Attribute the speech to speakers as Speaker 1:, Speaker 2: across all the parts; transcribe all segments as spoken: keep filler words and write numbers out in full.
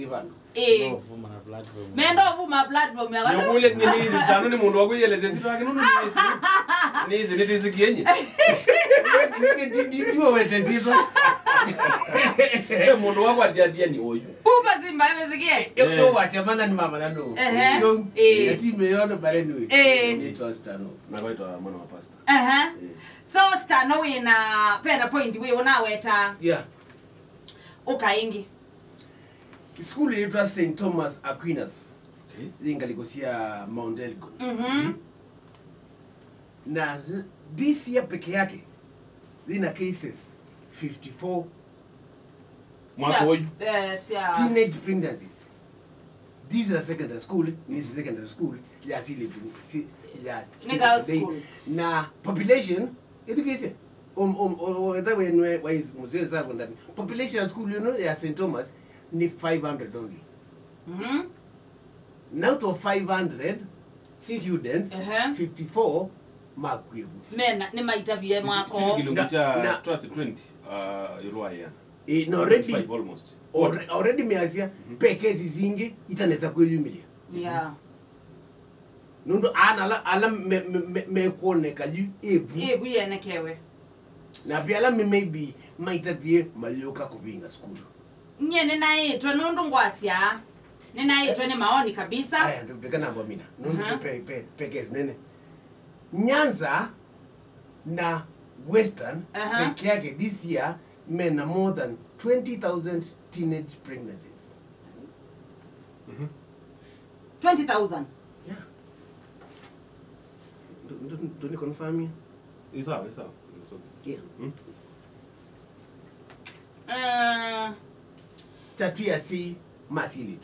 Speaker 1: vano.
Speaker 2: Eh. Mendo vuma platform ya
Speaker 3: watu. Yule ni hizi sana ni mundu wakuyeleze situ akinunu hizi. Ni hizi ni tizi kienye.
Speaker 1: Ndio wete situ.
Speaker 3: Eh mundu wako Athiani oyo.
Speaker 2: Uba simba imesikie.
Speaker 1: Yo wasema ni mama nando. Yo eh timu yono barenu.
Speaker 2: Eh.
Speaker 1: Ni tostano.
Speaker 3: Na kwa ito mwana wa pastor.
Speaker 2: Aha. So stano wina pena point we wona weta.
Speaker 1: Yeah.
Speaker 2: Ukaingi.
Speaker 1: School yetu Saint Thomas Aquinas. Okay. Lingalikosia Mount Elgon.
Speaker 2: Mhm.
Speaker 1: Na this year peke yake lina cases fifty-four
Speaker 3: mwaka oyu.
Speaker 2: Yes, yeah.
Speaker 1: Teenage pregnancies. These are secondary school, this is secondary school, ya sile ya
Speaker 2: legal school.
Speaker 1: Na population education um um whether when wise museo zako ndani. Population school you know ya Saint Thomas ni five hundred only.
Speaker 2: Mhm.
Speaker 1: Mm out of five hundred students, uh -huh. fifty-four makwebu.
Speaker 2: Mena ni maitavie mwako.
Speaker 3: Kilungucha twenty twenty uh Iruaya.
Speaker 1: Eh no already
Speaker 3: almost.
Speaker 1: Already, already meazia mm -hmm. Pekezi zingi itaneza kuyumilia.
Speaker 2: Yeah.
Speaker 1: Nundu ana ala me me me kuoneka yu ebu.
Speaker 2: Ebu yenekewe.
Speaker 1: Na biala me maybe maitavie mayoka kubinga school.
Speaker 2: Nye ninaitwa nundu ngwasia. Ninaitwa ni maoni kabisa.
Speaker 1: Aya ndio peka namba mina. Nundu uh -huh. pe pe pekezi nene. Nyanza na Western uh -huh. peke yake this year men are more than twenty thousand teenage pregnancies.
Speaker 3: Mhm.
Speaker 2: twenty thousand.
Speaker 1: Yeah. Do do do confirm you?
Speaker 3: Is that is that?
Speaker 1: Yeah.
Speaker 3: Hmm?
Speaker 2: Uh
Speaker 1: tatu ya si masilitu.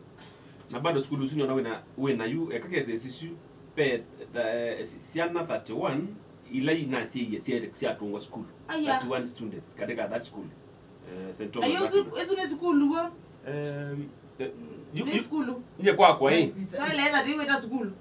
Speaker 3: Na bado school usunyo na wena wena yu ekakese sisu pe the syana thirty-one ila ina si si si atunga school. thirty-one students katika that school. Uh, Saint Thomas.
Speaker 2: Ayo ezu ne school wo?
Speaker 3: Um
Speaker 2: ni school.
Speaker 3: Nye kwa kwa eh.
Speaker 2: Sai leza tiwe ta school.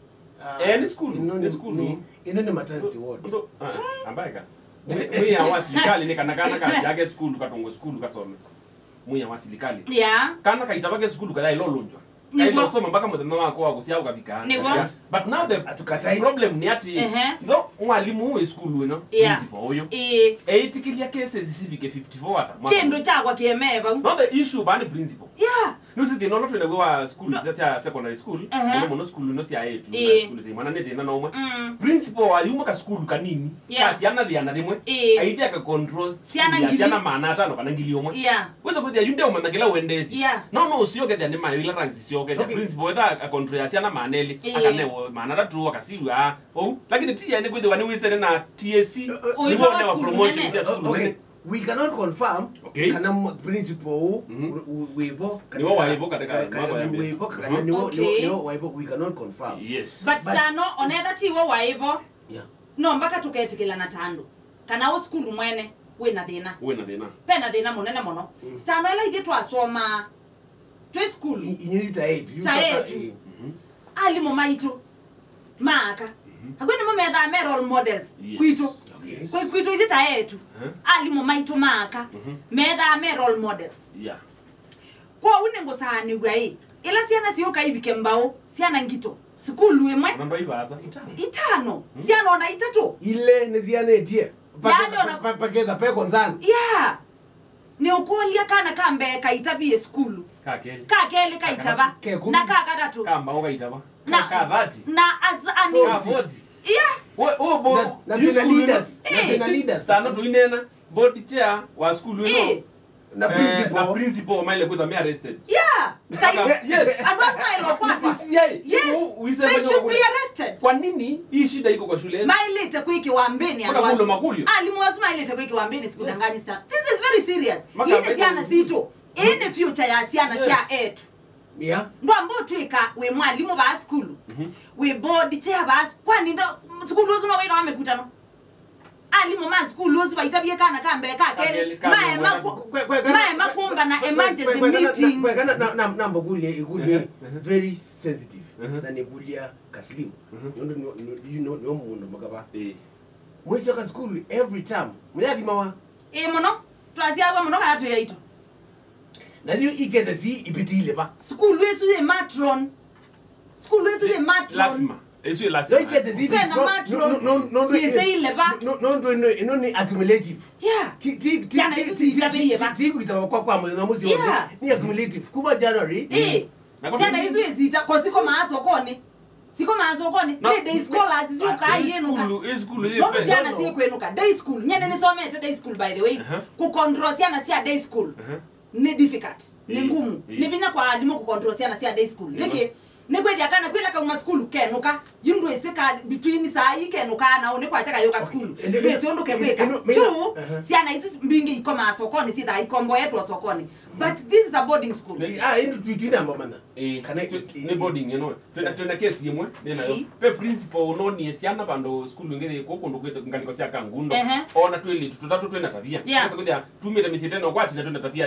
Speaker 3: Eh ni school. Ni school.
Speaker 1: Ino ni maternity ward.
Speaker 3: Ndo ah ambaika. Mwe ya wasilikali ni kana kana kazi yake school katongo school kasome. Mwe ya wasilikali.
Speaker 2: Yeah.
Speaker 3: Kana kaitabake school kada ilolonjwa. Kailo soma mpaka mudhema wako wa kusia ukabika. But now the
Speaker 1: atukatai
Speaker 3: problem ni ati ndo mwalimu wa school weno principal oyo.
Speaker 2: Eh.
Speaker 3: Eitikilia cases sivike fifty-four ata.
Speaker 2: Kendo chakwa kiemeba.
Speaker 3: Not the issue bani principal.
Speaker 2: Yeah.
Speaker 3: No see the no not when go wa school sia secondary school. No mono school no sia yetu na school sai mana nete na no principal wa yumo ka school kanini. Kasi ana dia na demwe. Aidia ka controls siana mana ata no kana ngili omwe.
Speaker 2: Yeah.
Speaker 3: Wezo kudia yunde o managela wendesi. No no usioke dia ni ma ila ranks sio okay. The principal whether a control ya siana maneli akane mana da true akasiwa. Oh lakini tia ni kwede wani wisene na T S C ni wone wa promotion ya school.
Speaker 1: Okay. We cannot confirm
Speaker 3: okay.
Speaker 1: Kana principal webo
Speaker 3: katika ni waibo katika mambo ya
Speaker 1: webo kana ni wo waibo we cannot confirm.
Speaker 3: Yes.
Speaker 2: But stano onetha ti wo waibo.
Speaker 1: Yeah.
Speaker 2: No mbaka tuketikila na tando. Kana o school mwene we na thina.
Speaker 3: We na thina.
Speaker 2: Pe na thina munene muno. Mm. Stano ela ije twasoma twe school.
Speaker 1: Inyiri ta eight.
Speaker 2: Ta eight. Mhm. Ali mo maito. Maka. Hakuni mo metha me role models. Kwito. Kwa kwito ije ta eight. Ali mo maito maka. Metha me role models.
Speaker 3: Yeah.
Speaker 2: Kwa unengo sahani gwae. Ila siana siyo kaibike mbao, siana ngito. Sikulu emwe.
Speaker 3: Namba ibaza itano.
Speaker 2: Itano. Siana ona itatu.
Speaker 1: Ile neziane etie.
Speaker 2: Yani ona
Speaker 1: pakeza pe konzana.
Speaker 2: Yeah. Ne okolia kana kambe kaitabie skulu.
Speaker 3: Kakeli.
Speaker 2: Kakeli kaitaba. Na kaka tatu.
Speaker 3: Kamba o kaitaba. Na ka thirty.
Speaker 2: Na as ani
Speaker 3: forty.
Speaker 2: Yeah.
Speaker 3: Wo oh bo.
Speaker 1: Na tuna leaders. Na tuna leaders.
Speaker 3: Tano tuinena board chair wa school weno.
Speaker 1: Na principal.
Speaker 3: Na principal maile kwa me arrested.
Speaker 2: Yeah.
Speaker 3: Yes.
Speaker 2: And what's my law kwa? Yes.
Speaker 3: They
Speaker 2: should be arrested.
Speaker 3: Kwa nini hii shida iko kwa shule?
Speaker 2: Maile itakuwa ikiwaambeni
Speaker 3: alwazi.
Speaker 2: Alimuwasu maile itakuwa ikiwaambeni sikudanganyi stand. This is very serious. Hii siana sito. In the future ya siana sia etu.
Speaker 1: Yeah.
Speaker 2: Ndo ambo tuika we mwalimu ba school. We board chair ba kwa nini school uzuma we na wamekutano. Ali mama school lozi ba itabie kana kambe ka kele mae maku mae makumba na emergency meeting
Speaker 1: kwa kana na namba kulia ikulia very sensitive na nikulia kaslimu ndo you know no mundo makaba eh mwecho ka school every time muyadi mawa
Speaker 2: eh mono twazia aba mono kana tuyaito
Speaker 1: na hiyo ikeze si ipitile ba
Speaker 2: school wesu ye matron school wesu ye matron
Speaker 3: lazima eso lazima
Speaker 1: so ikeze si
Speaker 2: Pena matron.
Speaker 1: no no no
Speaker 2: Si ese ile ba.
Speaker 1: no no no no no accumulative
Speaker 2: yeah
Speaker 1: ti ti ti
Speaker 2: Syana hizo si itabe ba.
Speaker 1: ti kuita kwa kwa mwezi mwezi
Speaker 2: Yeah.
Speaker 1: ni accumulative kuba January
Speaker 2: eh Syana hizo yezita kwa siko maaso kone siko maaso kone le day scholars sio ka yenu ka
Speaker 3: school school ye
Speaker 2: Ndio Syana si kwenuka day school nyene nisomete day school by the way ku control Syana si day school ni difficult ni ngumu ni binya kwa alimo ku control Syana si day school niki nikwedi akana kwela ka uma school kenuka yundu eseka between saa hii kenuka na one kwa chaka yoka school bese ondo kekweka tu Syana hizo mbingi iko masokoni si dai kombo yetu wa sokoni but this is a boarding school
Speaker 1: ah into twitwina mbona
Speaker 3: eh ne boarding you know tuna kesi yemwe nena pe principal no ni Syana bando school ngere ko kondo kweta ngaliko sia kangundo ona twilitu tutatu twena tabia sasa kuja tumira misiteno kwati na twena tabia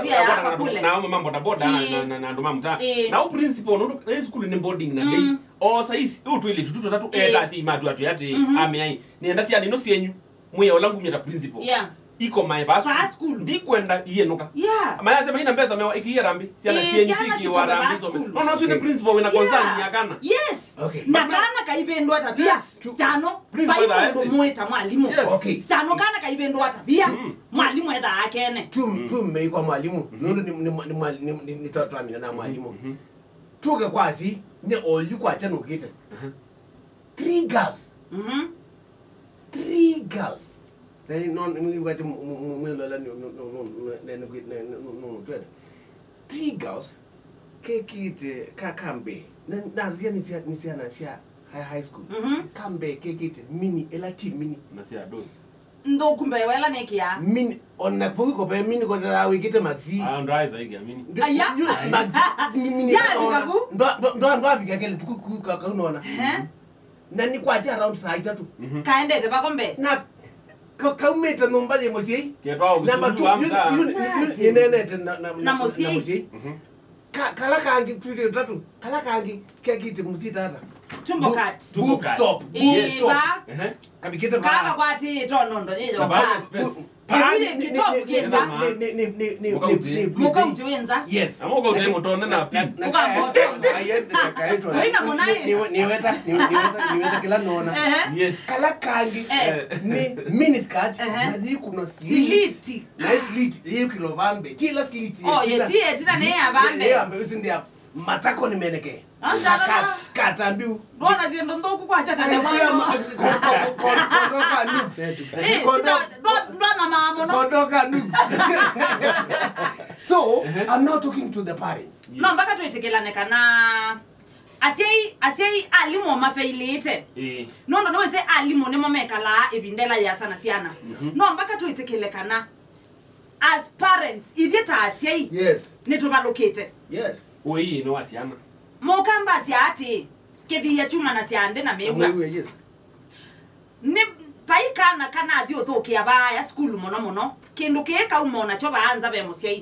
Speaker 3: ya na mambo da boda na na ndo mamta na u principal no school ni boarding na day o saisi u twilitu tutatu ega si matu atu yate ame nienda Syana no sienyu mwe olangu mira principal
Speaker 2: yeah
Speaker 3: iko my bus
Speaker 2: school
Speaker 3: ndi kwenda yenuka
Speaker 2: yeah
Speaker 3: maya sema ina mbeza mewa iki rambi Syana sienyu siki wa rambi so no no sweet principal wina concern yakana
Speaker 2: yes
Speaker 1: okay
Speaker 2: na kana kaibendwa tabia stano
Speaker 3: principal
Speaker 2: mweta mwalimu
Speaker 1: okay
Speaker 2: stano kana kaibendwa tabia mwalimu edha akene
Speaker 1: tum tum meiko mwalimu nondo ni ni ni ni toto amina na mwalimu tuke kwasi nye oyu kwa chano kite three girls
Speaker 2: mhm
Speaker 1: three girls then non ni wakati mwelola ni no no no no twende three girls kekite kakambe na nazia ni sia ni sia na sia high high school kambe kekite mini ela team mini
Speaker 3: na sia dos
Speaker 2: ndo kumbe wela nekia
Speaker 1: mini ona poki ko be mini ko na wikite maxi
Speaker 3: ah ndo aiza igi amini
Speaker 2: aya
Speaker 1: maxi mini
Speaker 2: ya bikabu
Speaker 1: ndo ndo ndo abiga kele tuku ka unaona na ni kwa cha around saa tatu
Speaker 2: kaende te bakombe
Speaker 1: na ka kaumeta nomba ye mosi
Speaker 3: ketwa
Speaker 1: number two ni nene te na
Speaker 2: na mosi
Speaker 1: ka kala kangi tuti tatu kala kangi kekite musi tata
Speaker 2: tumbo cat
Speaker 1: book stop book stop kabikete ba
Speaker 2: kaka kwati tonondo yeyo
Speaker 3: ba space
Speaker 2: Kiri kitopu kienza
Speaker 1: ni ni ni ni
Speaker 2: muka mtuenza
Speaker 1: yes
Speaker 3: amoga utengo tone na pi
Speaker 2: muka mboto
Speaker 1: ayende kaitwa
Speaker 2: wina munaye
Speaker 1: ni ni weta ni weta ni weta kila nona
Speaker 3: yes
Speaker 1: kala kangi ni mini skirt na zi kuna slit na slit hiyo kilo vambe tila slit
Speaker 2: oh ye tie tina ne ya vambe
Speaker 1: ye ambe usindia matako ni meneke katambiu
Speaker 2: Dona ziendo ndoku kwa chata ne
Speaker 1: mama kondoka nuks
Speaker 2: eh dona mama no
Speaker 1: kondoka nuks so I'm now talking to the parents
Speaker 2: no mpaka tuetekelane kana Asyai Asyai alimo mafailite eh no ndo no se alimo ne momekala ebindela ya sana Syana no mpaka tuetekelekana as parents idita Asyai
Speaker 1: yes
Speaker 2: netobalokete
Speaker 1: yes
Speaker 3: oyi no Syana
Speaker 2: mokamba syati kethi ya chuma na syande na mewa
Speaker 1: yes
Speaker 2: ni paika na kana dio thokia ba ya school mono mono kindu keka umona cho baanza be Musyai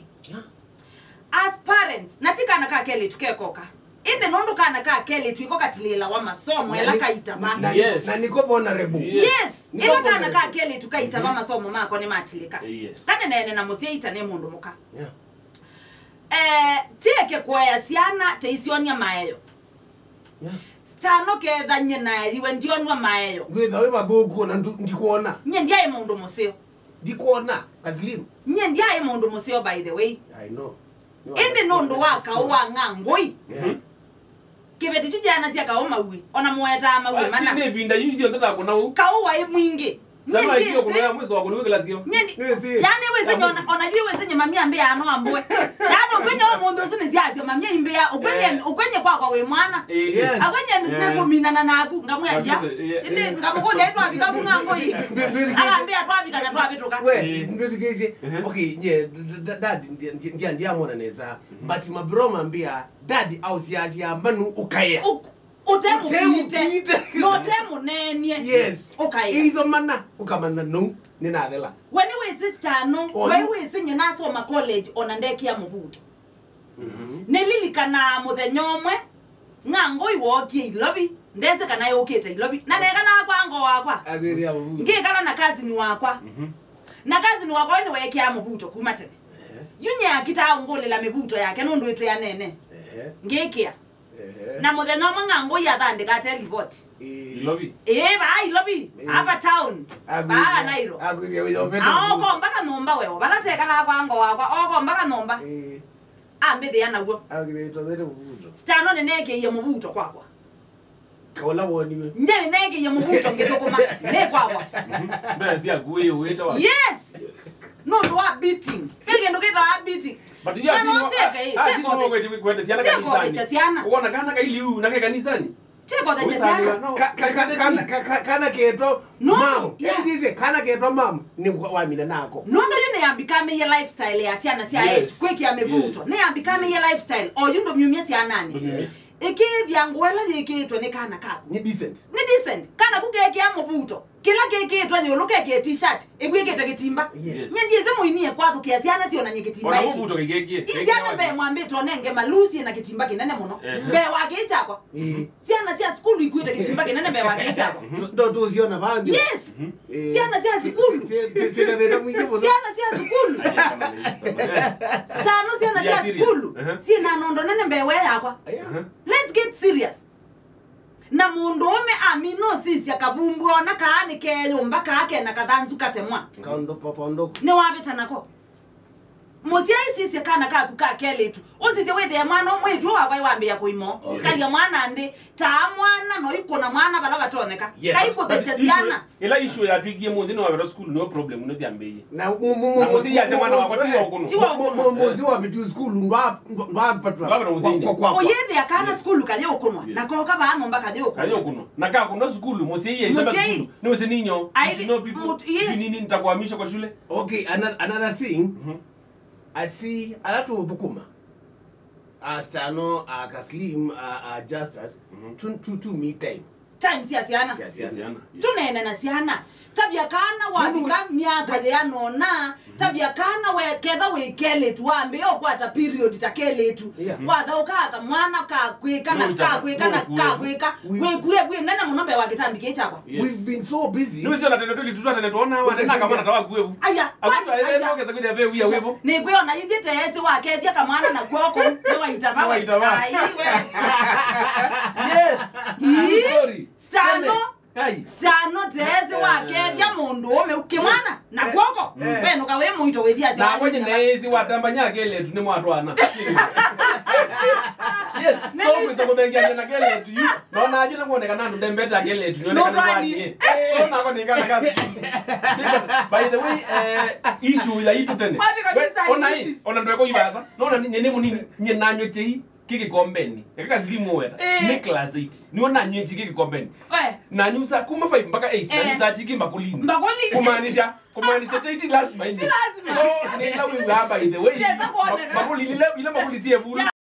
Speaker 2: as parents natika na ka kele tukekoka inde nondo kana ka kele tuiko katilela wa masomo ela kaita ba
Speaker 1: yes na niko vulnerable
Speaker 2: yes ela kana ka kele tukaita ba masomo mako ni matilika kana nene na Musyai tane mundu muka
Speaker 1: yeah
Speaker 2: eh teke kwa ya Syana teisionia maeyo
Speaker 1: yeah
Speaker 2: stano ketha nyina iwe ndionwa maeyo
Speaker 1: witha we bathuku na ndikuona
Speaker 2: nye ndiaye mundu museo
Speaker 1: ndikuona azlim
Speaker 2: nye ndiaye mundu museo by the way
Speaker 1: I know
Speaker 2: ende nondo waka wa ngangoi
Speaker 1: yeah
Speaker 2: kibeti tujana sia kaoma uwi ona mueta mawe mana
Speaker 3: tine binda yidi ndata kuna u
Speaker 2: kawa mwingi
Speaker 3: sema hiyo kuna ya mwezi wa kuliwe kila sikio
Speaker 2: yani weze nyona onajui weze nye mamia mbe ano ambwe yani ukwenye wa mundu usini ziazi mamia imbe ya ukwenye ukwenye kwa kwa we mwana akwenye ne kuminana na aku ngamu ya ya ende ngamu ko letu abikabu ngangoi ambe atwabika na twabitoka
Speaker 1: we mbetu kezi okay nye dad ndia ndia mwana neza but mabroma mbia dad au siazi ya manu ukaya
Speaker 2: Utemu kite no temu nenye
Speaker 1: yes
Speaker 2: okay
Speaker 1: either mana ukamana no ni nathela
Speaker 2: when we sister no when we sinye naso ma college ona ndeki ya mubuto mhm nelilikana muthenyomwe ngango iwokie ilobi ndese kana yokete ilobi na neka na kwango wakwa
Speaker 1: agiri mubuto
Speaker 2: ngikala na kazi ni wakwa mhm na kazi ni wakwa ni weke ya mubuto kumatene yunya kita ngole la mebuto yake nundu etu ya nene
Speaker 1: ehe
Speaker 2: ngekia
Speaker 1: ehe
Speaker 2: na mothe no mangango ya thande ka tell report
Speaker 3: Ilobi.
Speaker 2: eh ba ilobi hapa town ba nairo
Speaker 1: agwithia withombete
Speaker 2: aoko mbaka nomba wewe balateka la kwango wakwa oko mbaka nomba
Speaker 1: eh
Speaker 2: ambe de yana gwo
Speaker 1: agwithia tondete mubuto
Speaker 2: stano neneke ye mubuto kwakwa
Speaker 1: kaola woniwe
Speaker 2: ndene nege ye mubuto ngethokoma ne kwakwa
Speaker 3: Basi aguye weta wa.
Speaker 2: yes no do a beating pege ndo kita a beating
Speaker 3: But you are
Speaker 2: no take
Speaker 3: seeing
Speaker 2: it
Speaker 3: ah
Speaker 2: take
Speaker 3: sino
Speaker 2: it
Speaker 3: kwete kwete siana
Speaker 2: Cheko de
Speaker 3: kanisani.
Speaker 2: chasiana.
Speaker 3: Uona kana kailiu na kanisani.
Speaker 2: take it chasiana
Speaker 1: kana kana ketwa
Speaker 2: No,
Speaker 1: mam
Speaker 2: yeah.
Speaker 1: ndize kana ketwa mam ni wamina nako
Speaker 2: no no yune yambikame ye lifestyle ya siana sia
Speaker 3: Yes.
Speaker 2: yes. kweki ya mebuto
Speaker 3: Yes.
Speaker 2: ne yambikame ye lifestyle o yundo myumye sia nani
Speaker 3: Yes.
Speaker 2: iki vyangwela yikitwe ne kana kako
Speaker 1: ni decent
Speaker 2: ni decent kana kugeke ya mubuto kila keke twa nyolo keke t-shirt egweke takitimba
Speaker 1: Yes.
Speaker 2: nyendize muinie kwako kiasiana sio na nyekitimba
Speaker 3: Ona
Speaker 2: hiki
Speaker 3: mubuto kigeki.
Speaker 2: iziana be mwambe tonenge malusi na kitimba kinene muno
Speaker 3: Eh.
Speaker 2: be wake chakwa
Speaker 1: eh
Speaker 2: siana sia school ikuita kitimba kinene be wake chakwa
Speaker 1: ndo tuziona bandi
Speaker 2: yes siana sia school
Speaker 1: tena tena mwingi bozo
Speaker 2: siana sia school stano siana
Speaker 3: Yeah,
Speaker 2: sia
Speaker 3: serious.
Speaker 2: school
Speaker 3: Uh-huh.
Speaker 2: sina nondo nene be we yakwa let's get serious na mundu ome amino sisi akabumbu ona kaani keyo mbaka ake na kadhanzu katemwa
Speaker 1: kaundo papa ndo
Speaker 2: ne wabeta nako musia sisi kana ka kuka keletu osise wethe mwana omwetu wabai wambe yakoimo kaya mwana ndi ta mwana no ikona mwana bala batoneka kaiko betesiana
Speaker 3: Ila issue ya twigie muzi no wa school no problem no siambeye.
Speaker 1: na
Speaker 3: Na muzi ya mwana wako tiwa okuno.
Speaker 2: Tiwa
Speaker 1: mozi wa bitu school ndo ndo patwa
Speaker 3: Baba na muzindi.
Speaker 1: kwa kwa
Speaker 2: oyethe akana
Speaker 3: Yes.
Speaker 2: school kaje okunwa
Speaker 3: Yes.
Speaker 2: na koka ba no mbaka je
Speaker 3: Kayo
Speaker 2: okunwa
Speaker 3: kuno. Na kaa kuno school muzi ya isema
Speaker 2: Muzi hii.
Speaker 3: school. Ni muzi ninyo.
Speaker 2: Aidi-
Speaker 3: You know people.
Speaker 2: mut- yes.
Speaker 3: Nini nini nitakuhamisha kwa shule?
Speaker 1: okay another another thing I see alatu dhukuma astano akaslim a justus to to to me time
Speaker 2: time sia siana
Speaker 1: Yes.
Speaker 3: Siana.
Speaker 2: tunene na siana tabia kana wabika miaka ya nona tabia kana we ketha we kele tu ambe yo kwata period takele tu
Speaker 1: Yeah.
Speaker 2: watha ukaka mwana ka kweka na ka kweka na ka kweka we kuye kuye nana munombe wa kitambi kichapa
Speaker 1: we've been so busy
Speaker 3: Niwe sio na tendo tuli tutwa tena tuona wana na kama natawa kuebu.
Speaker 2: aya
Speaker 3: Akuta ile ndoke za kuja bebu ya webo.
Speaker 2: ni kuyo na yithite esi wa kethia kamwana na kwoko ne waitaba
Speaker 3: Ne waitaba.
Speaker 2: ai we
Speaker 1: yes
Speaker 2: Ii.
Speaker 1: story
Speaker 2: stano
Speaker 1: hai
Speaker 2: stano tesi wa kethia mundu ome ukimwana na kwoko
Speaker 1: Eh.
Speaker 2: beno kawe muito wethia sia
Speaker 3: Na kwenye nezi watamba nyake ile tu ni mwatwana.
Speaker 1: yes
Speaker 3: So kwisa kudengia na gele tu yu. Naona ajina kuoneka nandu dembeta gele tu nione kana kwani. So na kwenye ngana kasi. By the way, eh issue ya itu tene.
Speaker 2: Watu kabisa ni
Speaker 3: Ona hii,
Speaker 2: business.
Speaker 3: ona ndweko ibasa. Naona nyene munini nyenanyo chei kiki kombeni. Ekaka silimu weta.
Speaker 2: Eh.
Speaker 3: Ni class eight. Niona nywe chiki kombeni.
Speaker 2: we
Speaker 3: Na nyusa kuma five mpaka eight. Na
Speaker 2: Eh.
Speaker 3: nyusa chiki mbakulini.
Speaker 2: mbakoli
Speaker 3: Kumaanisha kumaanisha chei lazima inje.
Speaker 2: lazima.
Speaker 3: So ni la we by the way.
Speaker 2: Cheza kuoneka.
Speaker 3: Makuli ile ile makuli sie bulu.